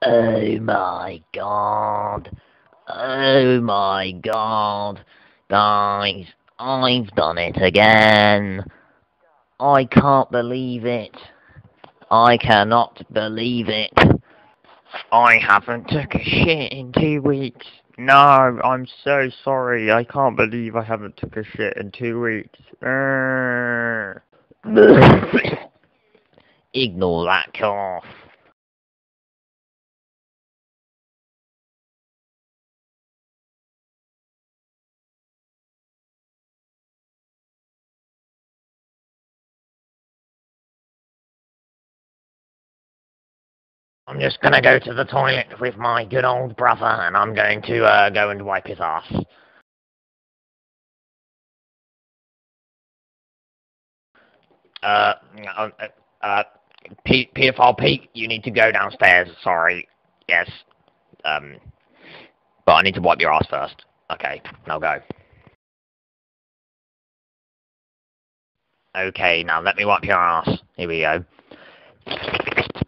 Oh my god. Oh my god. Guys, I've done it again. I can't believe it. I cannot believe it. I haven't took a shit in 2 weeks. No, I'm so sorry. I can't believe I haven't took a shit in 2 weeks. Ignore that cough. I'm just gonna go to the toilet with my good old brother, and I'm going to go and wipe his ass. Uh, uh, uh, Pedophile Pete, you need to go downstairs. Sorry. Yes. Um, but I need to wipe your ass first. Okay, now go. Okay, now let me wipe your ass. Here we go.